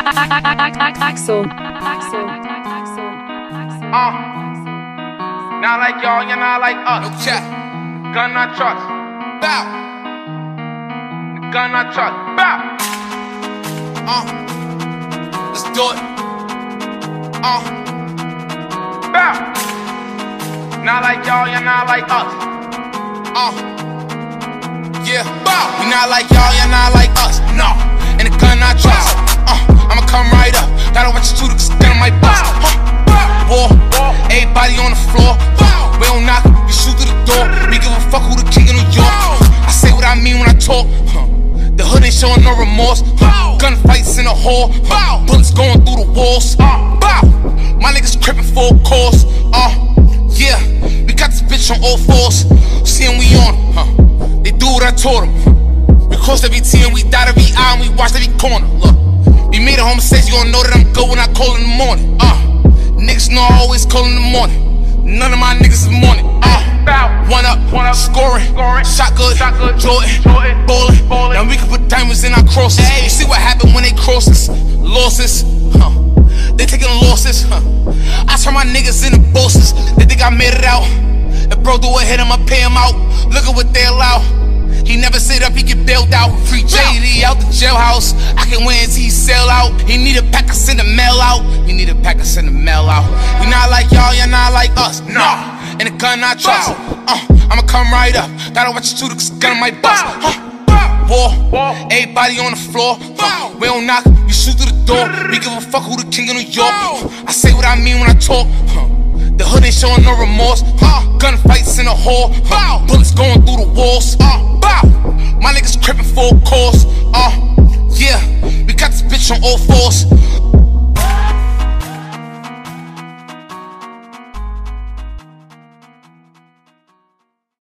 Not like y'all, you're not like us. No check. Gun not trust. Bow. Gun not trust. Bow. Let's do it. Bow. Not like y'all, you're not like us. Yeah. Bow. We not like y'all, you're not like us. No. And the gun not trust. I'ma come right up. Gotta watch you to the gun on my bust. War. Everybody on the floor. We don't knock, we shoot through the door. We give a fuck who the king of New York. I say what I mean when I talk. The hood ain't showing no remorse. Gunfights in the hall. Bullets going through the walls. My niggas crippin' full course. Yeah, we got this bitch on all fours. Seeing we on them. They do what I told them. We crossed every T and we dot every I and we watched every corner. Look, we made a home mistake, you gon' know that I'm good when I call in the morning. Niggas know I always call in the morning. None of my niggas is morning. One up, scoring, shot good, Jordan, ballin'. Now we can put diamonds in our crosses. You see what happened when they cross us? Losses, they taking losses. I turn my niggas into bosses. They think I made it out. If bro do a hit, I'ma pay him out. Look at what they allow. He never sit up, he get bailed out. Free JD out the jailhouse. I can win until he sell out. He need a pack, I send the mail out. He need a pack, I send the mail out. We not like y'all, you're not like us. No, and the gun not trust. I'ma come right up. Gotta watch you to the gun on my bust. War. Everybody on the floor. We don't knock, we shoot through the door. We give a fuck who the king of New York. I say what I mean when I talk. The hood ain't showing no remorse. Gunfights in the hall. Bullets going through the walls. My niggas crippin' full course. Yeah, we got this bitch on all fours.